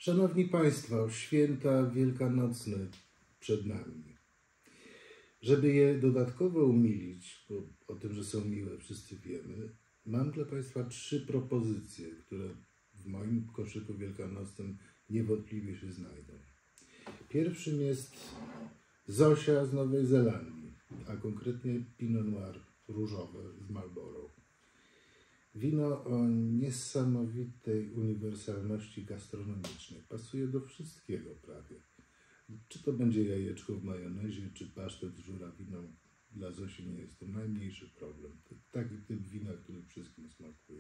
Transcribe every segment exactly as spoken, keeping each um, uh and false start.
Szanowni Państwo, święta wielkanocne przed nami. Żeby je dodatkowo umilić, bo o tym, że są miłe, wszyscy wiemy, mam dla Państwa trzy propozycje, które w moim koszyku wielkanocnym niewątpliwie się znajdą. Pierwszym jest Zosia z Nowej Zelandii, a konkretnie Pinot Noir różowe z Marlborough. Wino o niesamowitej uniwersalności gastronomicznej. Pasuje do wszystkiego prawie. Czy to będzie jajeczko w majonezie, czy pasztet z żurawiną. Dla Zosi nie jest to najmniejszy problem. To taki typ wina, który wszystkim smakuje.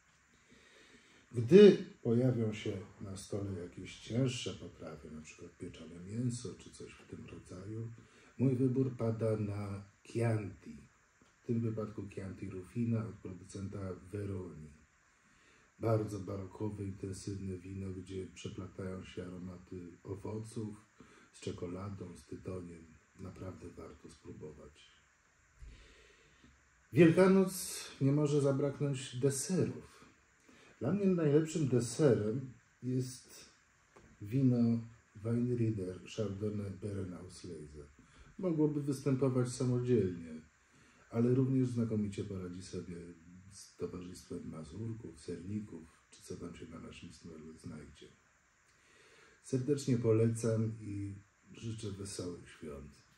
Gdy pojawią się na stole jakieś cięższe potrawy, na przykład pieczone mięso, czy coś w tym rodzaju, mój wybór pada na Chianti. W tym wypadku Chianti Rufina od producenta Veroni. Bardzo barokowe, intensywne wino, gdzie przeplatają się aromaty owoców z czekoladą, z tytoniem. Naprawdę warto spróbować. Wielkanoc nie może zabraknąć deserów. Dla mnie najlepszym deserem jest wino Weinrieder Chardonnay Beerenauslese. Mogłoby występować samodzielnie, ale również znakomicie poradzi sobie z towarzystwem mazurków, serników, czy co tam się na naszym stole znajdzie. Serdecznie polecam i życzę wesołych świąt.